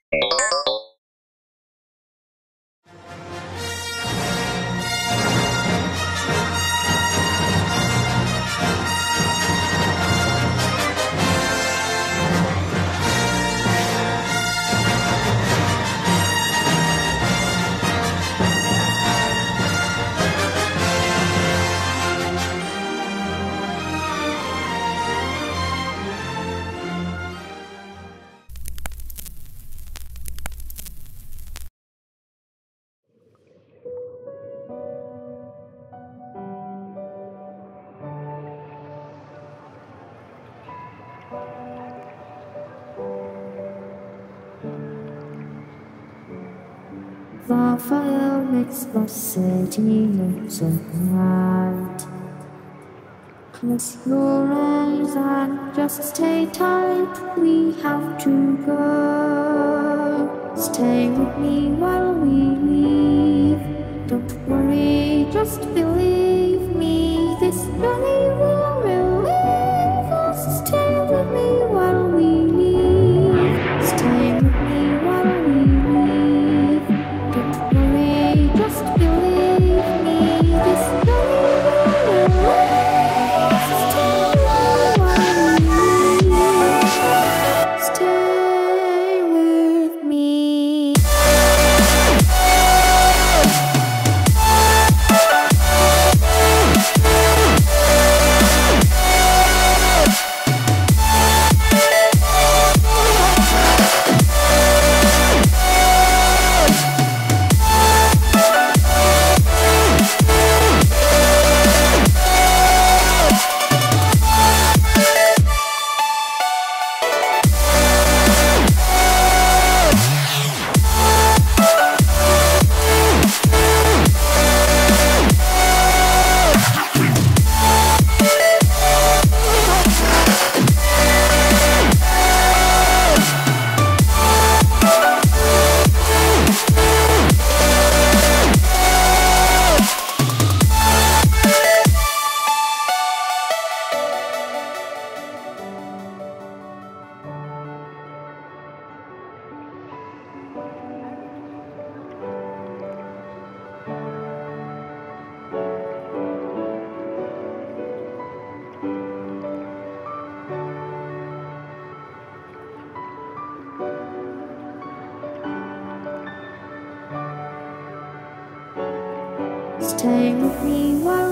The fire makes the city look so bright. Close your eyes and just stay tight. We have to go. Stay with me while we leave. Don't worry, just believe me. This journey will relieve us. Stay with me while we leave. Stay with me while we leave. Don't worry, just believe me. This journey will relieve us. Stay with me while we leave. Stay with me. Stay with me while